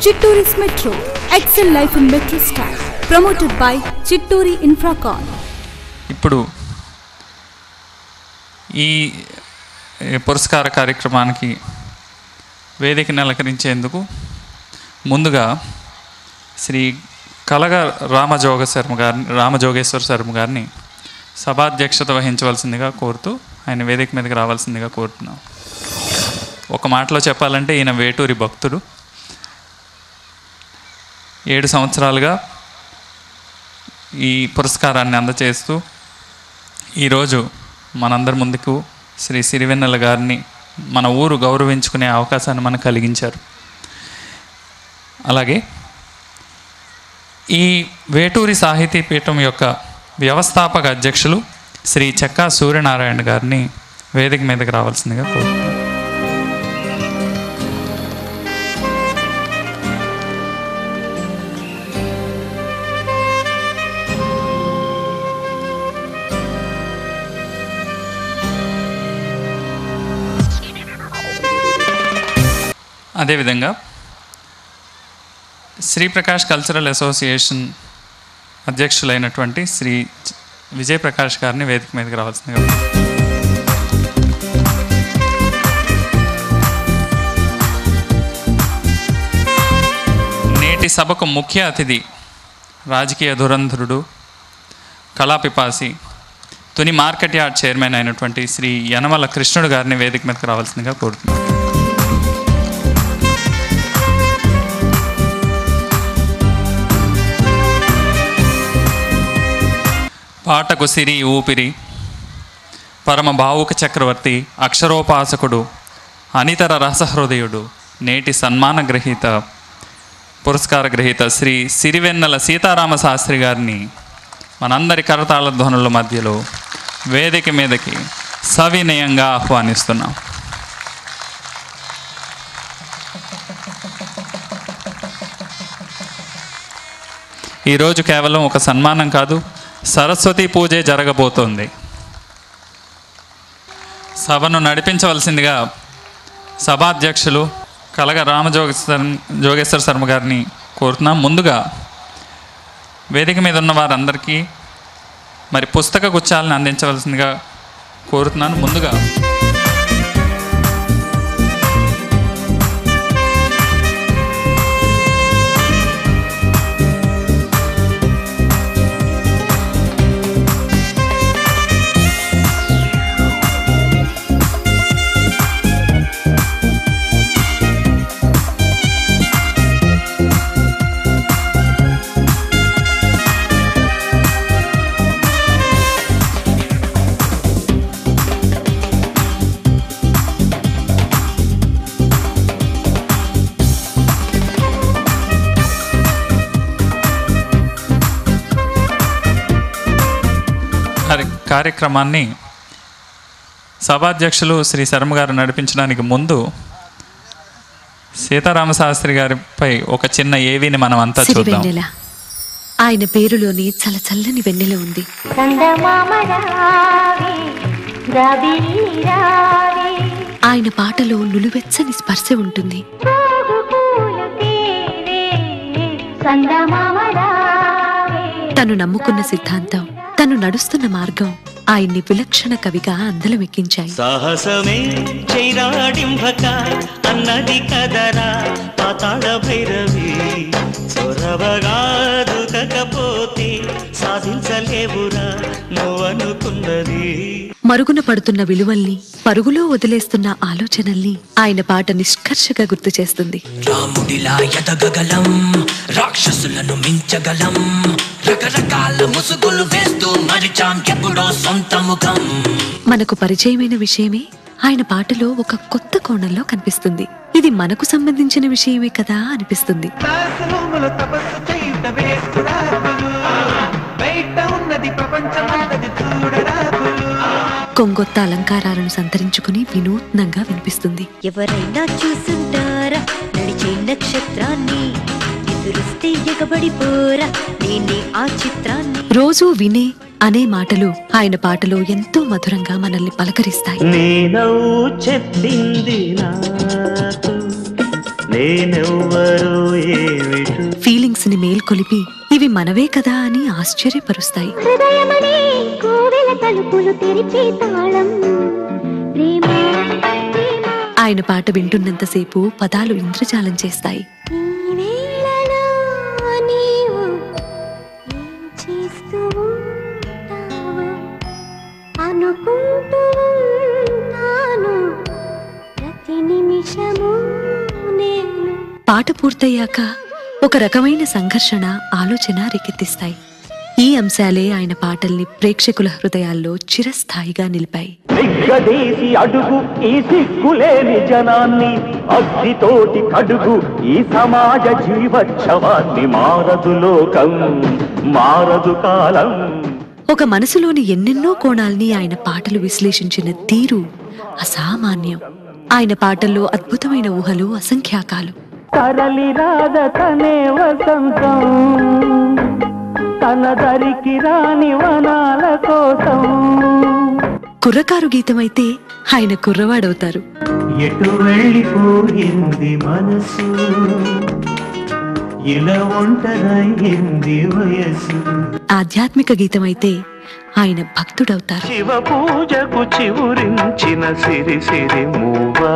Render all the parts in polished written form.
Chittoori's Metro, Excel Life in Metro Style, promoted by Chittoori Infracon. ఇప్పుడు ఈ పురస్కార కార్యక్రమానికి వేదికను అలంకరించేందుకు ముందుగా శ్రీ కలగ రామజోగేశ్వర శర్మ గారిని సభాధ్యక్షత వహించవలసిందిగా కోరుతూ ఆయన వేదిక మీదకి రావాల్సిందిగా కోరుతున్నాం. ఒక మాటలో చెప్పాలంటే ఈయన వేటూరి భక్తుడు. 7 సంవత్సరాలుగా ఈ పురస్కారాన్ని అందజేస్తూ ఈరోజు మనందరి ముందుకు శ్రీ సిరివెన్నెల గారిని మన ఊరు గౌరవించుకునే అవకాశాన్ని మనకు కలిగించారు. అలాగే ఈ వేటూరి సాహితీ పీఠం యొక్క వ్యవస్థాపక అధ్యక్షులు శ్రీ చెక్కా సూర్యనారాయణ గారిని వేదిక మీదకి రావాల్సిందిగా కోరుతున్నాను. అదేవిధంగా శ్రీప్రకాష్ కల్చరల్ అసోసియేషన్ అధ్యక్షులైనటువంటి శ్రీ విజయప్రకాష్ గారిని వేదిక మీదకి రావాల్సిందిగా. నేటి సభకు ముఖ్య అతిథి రాజకీయ ధురంధరుడు, కళాపిపాసి, తుని మార్కెట్ యార్డ్ చైర్మన్ అయినటువంటి శ్రీ యనమల కృష్ణుడు గారిని వేదిక మీదకి రావాల్సిందిగా కోరుతున్నాను. పాటకు సిరి ఊపిరి, పరమ భావుక చక్రవర్తి, అక్షరోపాసకుడు, అనితర రసహృదయుడు, నేటి సన్మాన గ్రహీత, పురస్కార గ్రహీత శ్రీ సిరివెన్నెల సీతారామ శాస్త్రి గారిని మనందరి కరతాళ ధ్వనుల మధ్యలో వేదిక మీదకి సవినయంగా ఆహ్వానిస్తున్నాం. ఈరోజు కేవలం ఒక సన్మానం కాదు, సరస్వతి పూజే జరగబోతోంది. సభను నడిపించవలసిందిగా సభాధ్యక్షులు కలగ రామజోగేశ్వర శర్మ గారిని కోరుతున్నాం. ముందుగా వేదిక మీద ఉన్న వారందరికీ మరి పుస్తక గుచ్చాలను అందించవలసిందిగా కోరుతున్నాను. ముందుగా కార్యక్రమాన్ని సభాధ్యక్షులు శ్రీ శర్మ గారు నడిపించడానికి ముందు సీతారామశాస్త్రి గారిపై ఒక చిన్న ఏవిని మనం అంతా చూద్దాం. ఆయన పేరులోని చల్లచల్లని వెన్నెల ఉంది. ఆయన పాటలో నులువెచ్చని స్పర్శ ఉంటుంది. తను నమ్ముకున్న సిద్ధాంతం, తను నడుస్తున్న మార్గం ఆయన్ని విలక్షణ కవిగా అందలమెక్కించాయి. సాహసమే చైరాడింభక అన్నది కదరా పాతాళ భైరవి, చొరవగా దుకకపోతే సాధించలేవురా నువ్వనుకున్నది. మరుగున పడుతున్న విలువల్ని, పరుగులో వదిలేస్తున్న ఆలోచనల్ని ఆయన పాట నిష్కర్షగా గుర్తు చేస్తుంది. రాముడిలా ఎదగగలం, రాక్షసులను మించగలం, రకరకాల ముసుగులు వేస్తూ మరిచాం ఎప్పుడో సొంత ముఖం. మనకు పరిచయమైన విషయమే ఆయన పాటలో ఒక కొత్త కోణంలో కనిపిస్తుంది. ఇది మనకు సంబంధించిన విషయమే కదా అనిపిస్తుంది. కొంగొత్త అలంకారాలను సంతరించుకుని వినూత్నంగా వినిపిస్తుంది. ఎవరైనా చూసుంటారా నడిచే నక్షత్రాన్ని, ఎదురుస్తే ఎగబడిపోరా నేనే ఆ చిత్రాన్ని. రోజూ వినే అనే మాటలు ఆయన పాటలో ఎంతో మధురంగా మనల్ని పలకరిస్తాయి. చెప్పింది నాకు లేనెవ్వరో ఏమిటో. ఫీలింగ్స్ ని మేల్కొలిపి ఇవి మనవే కదా అని ఆశ్చర్యపరుస్తాయి. హృదయమనే కోవెల తలుపులు తెరిచే తాళం ప్రేమ ప్రేమ. ఆయన పాట వింటున్నంతసేపు పదాలు ఇంద్రజాలం చేస్తాయి. ఈ వేళలో నీవు ఏం చేస్తూ ఉంటావో అనుకుంటూ ఉంటాను ప్రతి నిమిషము నేను. పాట పూర్తయ్యాక ఒక రకమైన సంఘర్షణ, ఆలోచన రేకెత్తిస్తాయి. ఈ అంశాలే ఆయన పాటల్ని ప్రేక్షకుల హృదయాల్లో చిరస్థాయిగా నిలిపాయి. నిగ్గదీసి అడుగు ఈ సిగ్గులేని జనాన్ని, అగ్నితోటి కడుగు ఈ సమాజ జీవోత్సవాన్ని. మారదు లోకం, మారదు కాలం. ఒక మనసులోని ఎన్నెన్నో కోణాల్ని ఆయన పాటలు విశ్లేషించిన తీరు అసామాన్యం. ఆయన పాటల్లో అద్భుతమైన ఊహలు అసంఖ్యాకాలు. తరలి రాద తనే వసంతం, తన దరికి రాని వనాల కోసం. కుర్రకారు గీతమైతే ఆయన కుర్రవాడవుతారు. ఎటు వెళ్ళిపోయింది మనసు, ఇలా ఒంటరైంది వయసు. ఆధ్యాత్మిక గీతమైతే ఆయన భక్తుడవుతారు. శివ పూజకు చివురించిన సిరి సిరి మూవా,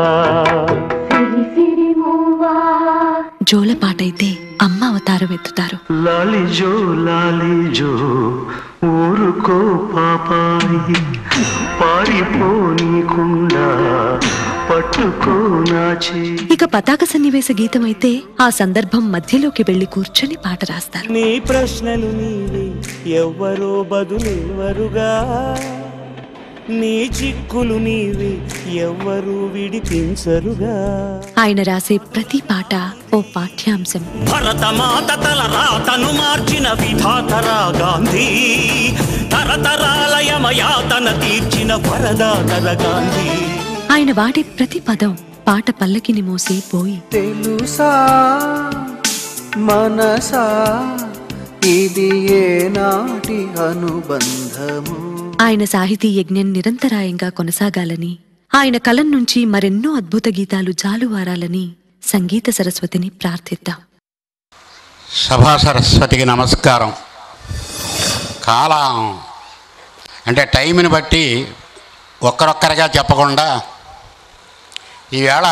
జోలపాటైతే అమ్మ అవతారం ఎత్తుతారు. లాలిజో లాలిజో ఊరుకో పాపాయి, పారిపోనీకుండా పట్టుకో నా చేయి. ఇక పతాక సన్నివేశ గీతమైతే ఆ సందర్భం మధ్యలోకి వెళ్లి కూర్చొని పాట రాస్తారు. నీ ప్రశ్నలు నీవే, ఎవ్వరో బదులెవ్వరుగా. నీ చిక్కులు నీవే, ఎవ్వరూ విడిపించరుగా. ఆయన రాసే ప్రతి పాట ఓ పాఠ్యాంశం. భరతమాత తల రాతను మార్చిన విధాతరా గాంధీ, తరతరాలయమయాతన తీర్చిన వరదాతర గాంధీ. ఆయన వాడే ప్రతి పదం పాట పల్లకిని మోసి పోయి. తెలుసా మనసా ఇది ఏనాటి అనుబంధము. ఆయన సాహితీ యజ్ఞం నిరంతరాయంగా కొనసాగాలని, ఆయన కలం నుంచి మరెన్నో అద్భుత గీతాలు జాలువారాలని సంగీత సరస్వతిని ప్రార్థిద్దాం. సభా సరస్వతికి నమస్కారం. కాలం అంటే టైంని బట్టి ఒక్కరొక్కరిగా చెప్పకుండా ఈవేళ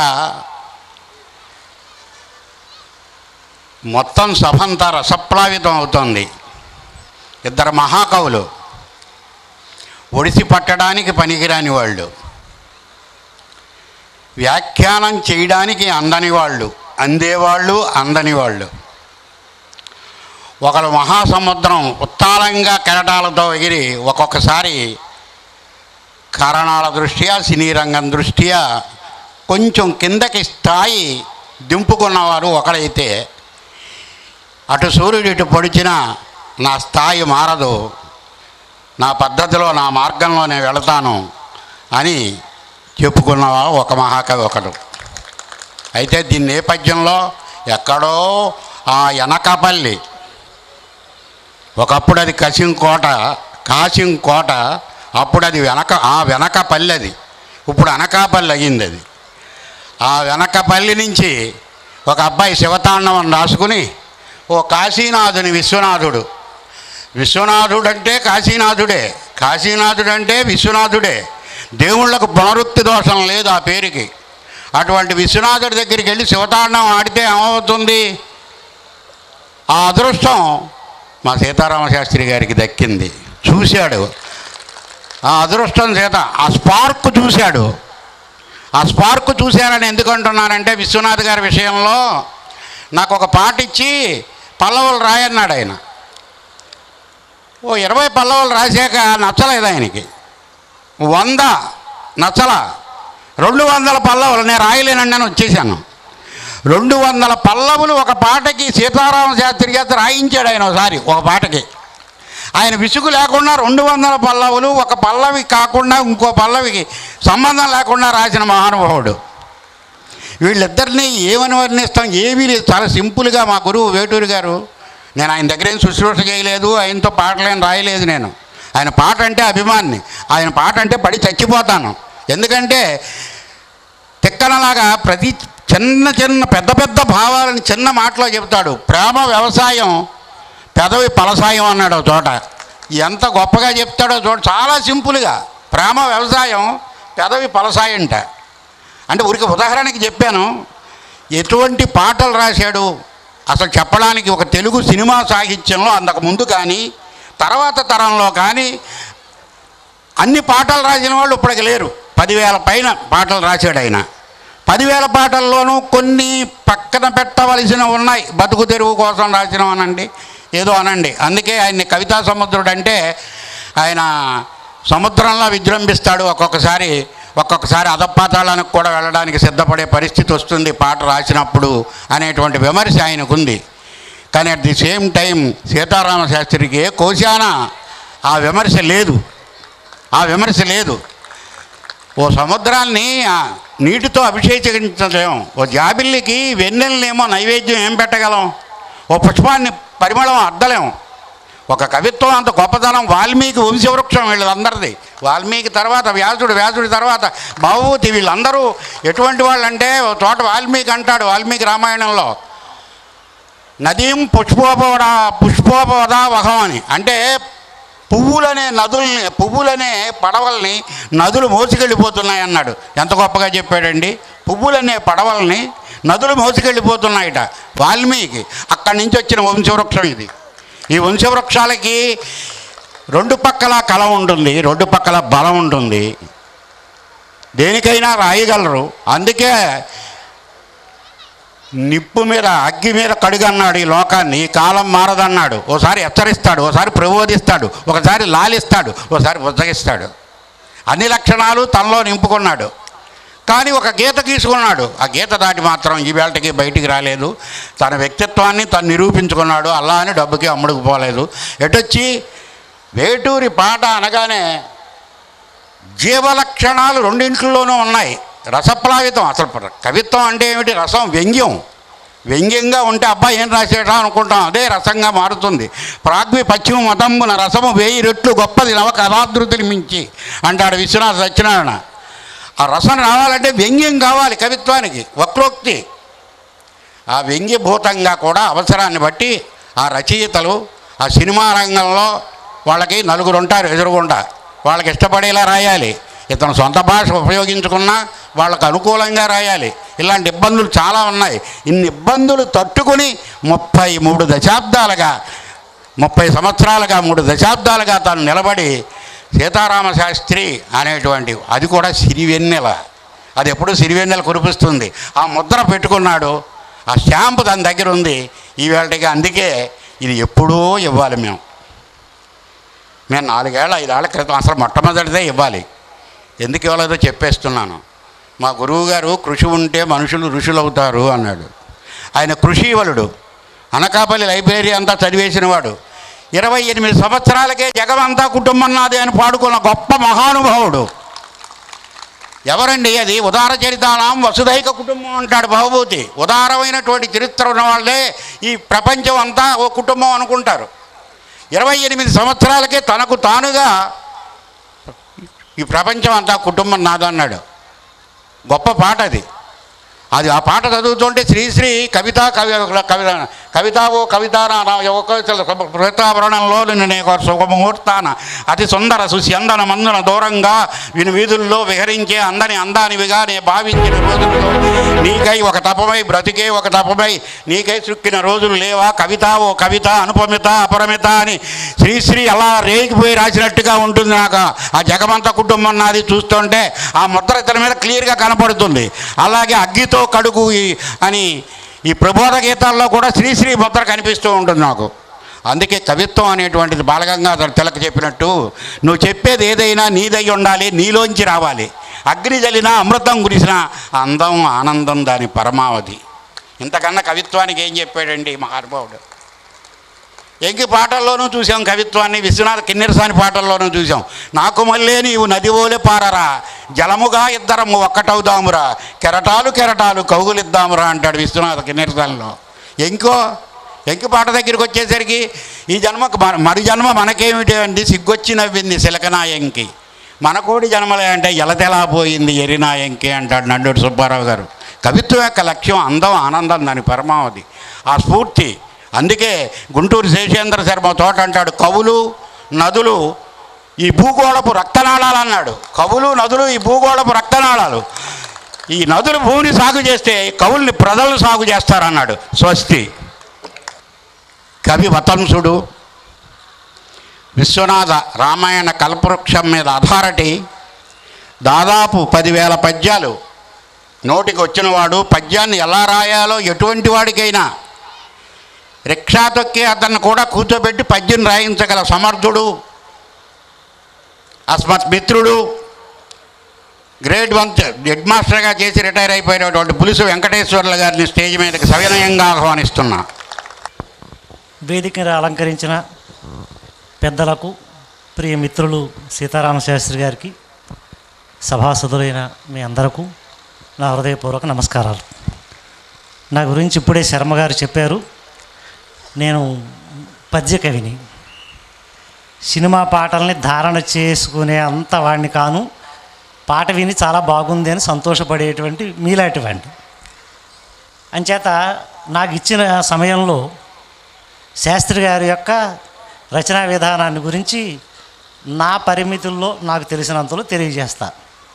మొత్తం సభంతా రసప్లావితం అవుతోంది. ఇద్దరు మహాకవులు, ఒడిసి పట్టడానికి పనికిరాని వాళ్ళు, వ్యాఖ్యానం చేయడానికి అందని వాళ్ళు, అందేవాళ్ళు అందని వాళ్ళు. ఒకరు మహాసముద్రం ఉత్తాలంగా కెరటాలతో ఎగిరి ఒక్కొక్కసారి కారణాల దృష్ట్యా, సినీ రంగం దృష్ట్యా కొంచెం కిందకి స్థాయి దింపుకున్నవారు ఒకడైతే, అటు సూర్యుడు ఇటు పొడిచిన నా స్థాయి మారదు, నా పద్ధతిలో నా మార్గంలో నేను వెళతాను అని చెప్పుకున్నవాడు ఒక మహాకవి ఒకడు. అయితే దీని నేపథ్యంలో ఎక్కడో ఆ ఎనకపల్లి, ఒకప్పుడు అది కాసింకోట, అప్పుడు అది వెనకపల్లి, అది ఇప్పుడు అనకాపల్లి అయ్యింది. అది ఆ వెనకపల్లి నుంచి ఒక అబ్బాయి శివతాండవం రాసుకుని ఓ కాశీనాథుని విశ్వనాథుడు అంటే కాశీనాథుడే, కాశీనాథుడు అంటే విశ్వనాథుడే. దేవుళ్లకు పునరుక్తి దోషం లేదు ఆ పేరుకి. అటువంటి విశ్వనాథుడి దగ్గరికి వెళ్ళి శివతాండవం ఆడితే ఏమవుతుంది? ఆ అదృష్టం మా సీతారామశాస్త్రి గారికి దక్కింది. చూశాడు ఆ అదృష్టం చేత, ఆ స్పార్క్ చూశాడు. ఆ స్పార్క్ చూశానని ఎందుకు అంటున్నానంటే, విశ్వనాథ్ గారి విషయంలో నాకు ఒక పాట ఇచ్చి పల్లవులు రాయన్నాడు ఆయన. ఓ 20 పల్లవులు రాశాక నచ్చలేదు ఆయనకి. 100 నచ్చల, 200 పల్లవులు నేను రాయలేనండి అని వచ్చేసాను. 200 పల్లవులు ఒక పాటకి సీతారామశాస్త్రి గారు రాయించాడు ఆయన ఒకసారి. ఒక పాటకి ఆయన విసుగు లేకుండా 200 పల్లవులు, ఒక పల్లవి కాకుండా ఇంకో పల్లవికి సంబంధం లేకుండా రాసిన మహానుభావుడు. వీళ్ళిద్దరినీ ఏమని వర్ణిస్తాం? ఏమీ లేదు, చాలా సింపుల్గా. మా గురువు వేటూరి గారు, నేను ఆయన దగ్గర ఏం శుశ్రూష చేయలేదు, ఆయనతో పాటలేం రాయలేదు. నేను ఆయన పాట అంటే అభిమాన్ని, ఆయన పాట అంటే పడి చచ్చిపోతాను. ఎందుకంటే తిక్కనలాగా ప్రతి చిన్న చిన్న పెద్ద పెద్ద భావాలను చిన్న మాటలో చెప్తాడు. ప్రేమ వ్యవసాయం పెదవి పలసాయం అన్నాడు చోట. ఎంత గొప్పగా చెప్తాడో చోట, చాలా సింపుల్గా. ప్రేమ వ్యవసాయం పెదవి పలసాయంట. అంటే ఊరికి ఉదాహరణకి చెప్పాను. ఎటువంటి పాటలు రాశాడు అసలు చెప్పడానికి ఒక తెలుగు సినిమా సాహిత్యంలో అంతకు ముందు కానీ తర్వాత తరంలో కానీ అన్ని పాటలు రాసిన వాళ్ళు ఇప్పటికి లేరు. 10,000 పైన పాటలు రాశాడు ఆయన. 10,000 పాటల్లోనూ కొన్ని పక్కన పెట్టవలసినవి ఉన్నాయి. బతుకు తెరువు కోసం రాసినవి అనండి, ఏదో అనండి. అందుకే ఆయన్ని కవితా సముద్రుడు అంటే ఆయన సముద్రంలో విజృంభిస్తాడు. ఒక్కొక్కసారి అధపాతాళానికి కూడా వెళ్ళడానికి సిద్ధపడే పరిస్థితి వస్తుంది పాట రాసినప్పుడు అనేటువంటి విమర్శ ఆయనకుంది. కానీ at the same time Sitarama శాస్త్రికి కోశాన ఆ విమర్శ లేదు. ఓ సముద్రాన్ని నీటితో అభిషేకించలేము. ఓ జాబిల్లికి వెన్నెలనేమో నైవేద్యం ఏం పెట్టగలం? ఓ పుష్పాన్ని పరిమళం అద్దలేము. ఒక కవిత్వం అంత గొప్పతనం. వాల్మీకి వంశవృక్షం వీళ్ళందరిది. వాల్మీకి తర్వాత వ్యాసుడి తర్వాత భవభూతి. వీళ్ళందరూ ఎటువంటి వాళ్ళు అంటే తోట వాల్మీకి అంటాడు వాల్మీకి రామాయణంలో, నదీం పుష్పోపవదా వహం అని. అంటే పువ్వులనే పడవల్ని నదులు మోసుకెళ్ళిపోతున్నాయి అన్నాడు. ఎంత గొప్పగా చెప్పాడండి. పువ్వులనే పడవల్ని నదులు మోసుకెళ్ళిపోతున్నాయట వాల్మీకి. అక్కడి నుంచి వచ్చిన వంశవృక్షం ఇది. ఈ వంశవృక్షాలకి 2 పక్కల కళ ఉంటుంది, 2 పక్కల బలం ఉంటుంది. దేనికైనా రాయగలరు. అందుకే నిప్పు మీద అగ్గి మీద కడుగన్నాడు ఈ లోకాన్ని. ఈ కాలం మారదన్నాడు. ఓసారి హెచ్చరిస్తాడు, ఓసారి ప్రబోధిస్తాడు, ఒకసారి లాలిస్తాడు, ఒకసారి బుజ్జగిస్తాడు. అన్ని లక్షణాలు తనలో నింపుకున్నాడు. కానీ ఒక గీత గీసుకున్నాడు. ఆ గీత దాటి మాత్రం ఈ వేళకి బయటికి రాలేదు. తన వ్యక్తిత్వాన్ని తను నిరూపించుకున్నాడు. అలా అని డబ్బుకి అమ్ముడుకుపోలేదు. ఎటొచ్చి వేటూరి పాట అనగానే జీవలక్షణాలు రెండింట్లోనూ ఉన్నాయి. రసప్లావితం. అసలు కవిత్వం అంటే ఏమిటి? రసం, వ్యంగ్యంగా ఉంటే అబ్బాయి ఏం రాసేటా అనుకుంటాం. అదే రసంగా మారుతుంది. ప్రాగ్వి పశ్చిమ మతంబున రసము 1000 రెట్లు గొప్పది నవ కథాధృతిని మించి అంటాడు విశ్వనాథ సత్యనారాయణ. ఆ రసం రావాలంటే వ్యంగ్యం కావాలి కవిత్వానికి, వక్రోక్తి. ఆ వ్యంగ్యభూతంగా కూడా అవసరాన్ని బట్టి ఆ రచయితలు ఆ సినిమా రంగంలో వాళ్ళకి 4 ఉంటారు ఎదురుగుండా. వాళ్ళకి ఇష్టపడేలా రాయాలి. ఇతను సొంత భాష ఉపయోగించుకున్నా వాళ్ళకు అనుకూలంగా రాయాలి. ఇలాంటి ఇబ్బందులు చాలా ఉన్నాయి. ఇన్ని ఇబ్బందులు తట్టుకుని 30 సంవత్సరాలుగా 3 దశాబ్దాలుగా తాను నిలబడి సీతారామ శాస్త్రి అనేటువంటి, అది కూడా సిరివెన్నెల, అది ఎప్పుడూ సిరివెన్నెల కురిపిస్తుంది. ఆ ముద్ర పెట్టుకున్నాడు. ఆ స్టాంపు దాని దగ్గర ఉంది ఈవేళకి. అందుకే ఇది ఎప్పుడూ ఇవ్వాలి. మేము 4 ఏళ్ళ 5 ఏళ్ల క్రితం అసలు మొట్టమొదటిదే ఇవ్వాలి. ఎందుకు ఇవ్వలేదో చెప్పేస్తున్నాను. మా గురువుగారు కృషి ఉంటే మనుషులు ఋషులవుతారు అన్నాడు. ఆయన కృషీవలుడు. అనకాపల్లి లైబ్రరీ అంతా చదివేసినవాడు. 28 సంవత్సరాలకే జగమంతా కుటుంబం నాదే అని పాడుకున్న గొప్ప మహానుభావుడు. ఎవరండి అది? ఉదార చరితానాం వసుధైక కుటుంబం అంటాడు భవభూతి. ఉదారమైనటువంటి చరిత్ర ఉన్న వాళ్ళే ఈ ప్రపంచం అంతా ఓ కుటుంబం అనుకుంటారు. 28 సంవత్సరాలకే తనకు తానుగా ఈ ప్రపంచం అంతా కుటుంబం నాదన్నాడు. గొప్ప పాట అది. ఆ పాట చదువుతుంటే శ్రీశ్రీ కవితావో కవితావరణంలో శుభముహూర్తాన అతి సుందర సుస్యందన మందున దూరంగా విని వీధుల్లో విహరించే అందానివిగా నే భావించిన రోజుల్లో నీకై ఒక తపమై బ్రతికే ఒక తపమై నీకై చుక్కిన రోజులు లేవా? కవితావో కవిత అనుపమిత అపరమిత అని శ్రీశ్రీ అలా రేగిపోయి రాసినట్టుగా ఉంటుంది. నాకు ఆ జగమంత కుటుంబం నాది చూస్తుంటే ఆ ముద్ర ఇతని మీద క్లియర్గా కనపడుతుంది. అలాగే అగ్గితో కడుగు అని ఈ ప్రబోధ గీతాల్లో కూడా శ్రీశ్రీ ముద్ర కనిపిస్తూ ఉంటుంది నాకు. అందుకే కవిత్వం అనేటువంటిది బాలగంగాధర తిలక్ చెప్పినట్టు నువ్వు చెప్పేది ఏదైనా నీదై ఉండాలి, నీలోంచి రావాలి. అగ్ని జలినా అమృతం కురిసినా అందం ఆనందం దాని పరమావధి. ఇంతకన్నా కవిత్వానికి ఏం చెప్పాడండి మహానుభావుడు. ఎంకి పాటల్లోనూ చూసాం కవిత్వాన్ని, విశ్వనాథ కిన్నెరసాని పాటల్లోనూ చూసాం. నాకు మళ్ళీ నీవు నదివోలే పారరా, జలముగా ఇద్దరము ఒక్కటవుదామురా, కెరటాలు కౌగులిద్దామురా అంటాడు విశ్వనాథ కిన్నెరసానిలో. ఎంకి పాట దగ్గరికి వచ్చేసరికి ఈ జన్మకు మరి జన్మ మనకేమిటి అండి, సిగ్గొచ్చి నవ్వింది సిలకనాయంకి, మనకోడి జన్మలే అంటే ఎలతెలా పోయింది ఎరినాయంకి అంటాడు నండూరి సుబ్బారావు గారు. కవిత్వం యొక్క లక్ష్యం అందం, ఆనందం, దాని పరమావధి, ఆ స్ఫూర్తి. అందుకే గుంటూరు శేషేంద్ర శర్మ తోట అంటాడు, కవులు నదులు ఈ భూగోళపు రక్తనాళాలు అన్నాడు. కవులు నదులు ఈ భూగోళపు రక్తనాళాలు. ఈ నదులు భూమిని సాగు చేస్తే కవుల్ని ప్రజలు సాగు చేస్తారన్నాడు. స్వస్తి. కవి వతంసుడు విశ్వనాథ రామాయణ కల్పవృక్షం మీద అథారిటీ. దాదాపు 10,000 పద్యాలు నోటికి వచ్చినవాడు. పద్యాన్ని ఎలా రాయాలో ఎటువంటి వాడికైనా రిక్షా తొక్కి అతన్ని కూడా కూర్చోబెట్టి పద్యం రాయించగల సమర్థుడు, అస్మత్ మిత్రుడు, గ్రేడ్ 1 హెడ్ మాస్టర్గా చేసి రిటైర్ అయిపోయినటువంటి పులుసు వెంకటేశ్వర్ల గారిని స్టేజ్ మీదకి సవినయంగా ఆహ్వానిస్తున్నా. వేదికను అలంకరించిన పెద్దలకు, ప్రియ మిత్రులు సీతారామ శాస్త్రి గారికి, సభాసదులైన మీ అందరకు నా హృదయపూర్వక నమస్కారాలు. నా గురించి ఇప్పుడే శర్మ గారు చెప్పారు. నేను పద్య కవిని. సినిమా పాటల్ని ధారణ చేసుకునే అంత వాడిని కాను. పాట విని చాలా బాగుంది అని సంతోషపడేటువంటి మీలాంటివాడిని. అంచేత నాకు ఇచ్చిన సమయంలో శాస్త్రి గారి యొక్క రచనా విధానాన్ని గురించి నా పరిమితుల్లో నాకు తెలిసినంతలో తెలియజేస్తా.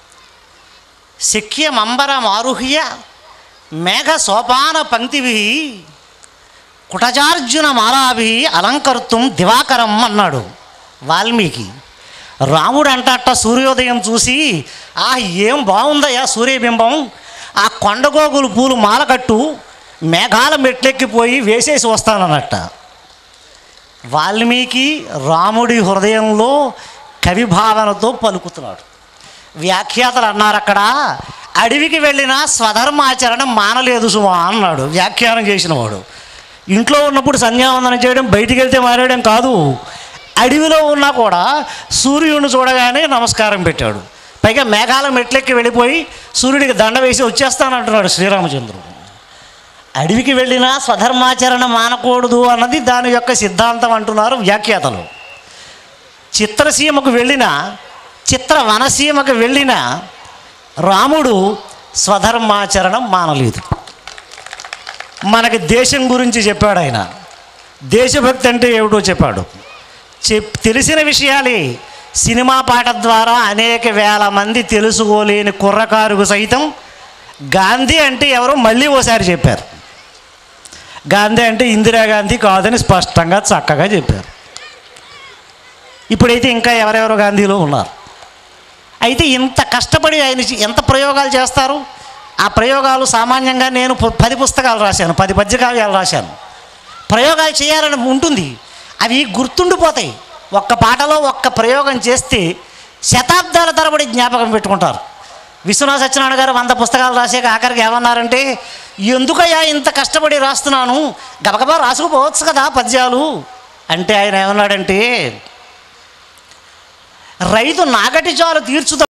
శక్యమంబరమారుహ్య మేఘ సోపాన పంక్తివి కుటజార్జున మాలాభి అలంకర్తుం దివాకరం అన్నాడు వాల్మీకి. రాముడు అంటట సూర్యోదయం చూసి, ఏం బాగుందయ్యా సూర్యబింబం, ఆ కొండగోగులు పూలు మాలకట్టు, మేఘాల మెట్లెక్కిపోయి వేసేసి వస్తానన్నట్ట. వాల్మీకి రాముడి హృదయంలో కవి భావనతో పలుకుతున్నాడు. వ్యాఖ్యాతలు అన్నారు అక్కడ, అడవికి వెళ్ళినా స్వధర్మాచరణ మానలేదు సుమా అన్నాడు వ్యాఖ్యానం చేసినవాడు. ఇంట్లో ఉన్నప్పుడు సంధ్యావందనం చేయడం, బయటికి వెళ్తే మానేయడం కాదు. అడవిలో ఉన్నా కూడా సూర్యుడిని చూడగానే నమస్కారం పెట్టాడు. పైగా మేఘాల మెట్లెక్కి వెళ్ళిపోయి సూర్యుడికి దండ వేసి వచ్చేస్తానంటున్నాడు శ్రీరామచంద్రుడు. అడవికి వెళ్ళినా స్వధర్మాచరణ మానకూడదు అన్నది దాని యొక్క సిద్ధాంతం అంటున్నారు వ్యాఖ్యాతలు. చిత్రసీమకు వెళ్ళినా, చిత్రవనసీమకు వెళ్ళిన రాముడు స్వధర్మాచరణం మానలేదు. మనకి దేశం గురించి చెప్పాడు ఆయన. దేశభక్తి అంటే ఏమిటో చెప్పాడు. తెలిసిన విషయాలే సినిమా పాట ద్వారా అనేక వేల మంది తెలుసుకోలేని కుర్రకారుకు సైతం గాంధీ అంటే ఎవరో మళ్ళీ ఓసారి చెప్పారు. గాంధీ అంటే ఇందిరాగాంధీ కాదని స్పష్టంగా చక్కగా చెప్పారు. ఇప్పుడైతే ఇంకా ఎవరెవరో గాంధీలో ఉన్నారు. అయితే ఇంత కష్టపడి ఆయన ఎంత ప్రయోగాలు చేస్తారు. ఆ ప్రయోగాలు సామాన్యంగా నేను 10 పుస్తకాలు రాశాను, 10 పద్యకావ్యాలు రాశాను. ప్రయోగాలు చేయాలని ఉంటుంది, అవి గుర్తుండిపోతాయి. ఒక్క పాటలో ఒక్క ప్రయోగం చేస్తే శతాబ్దాల తరబడి జ్ఞాపకం పెట్టుకుంటారు. విశ్వనాథ సత్యనారాయణ గారు 100 పుస్తకాలు రాసాక ఆఖరికి ఏమన్నారంటే, ఎందుకయ్యా ఇంత కష్టపడి రాస్తున్నాను, గబగబా రాసుకుపోవచ్చు కదా పద్యాలు అంటే ఆయన ఏమన్నాడంటే, రైతు నాగటి చాలు తీర్చుతా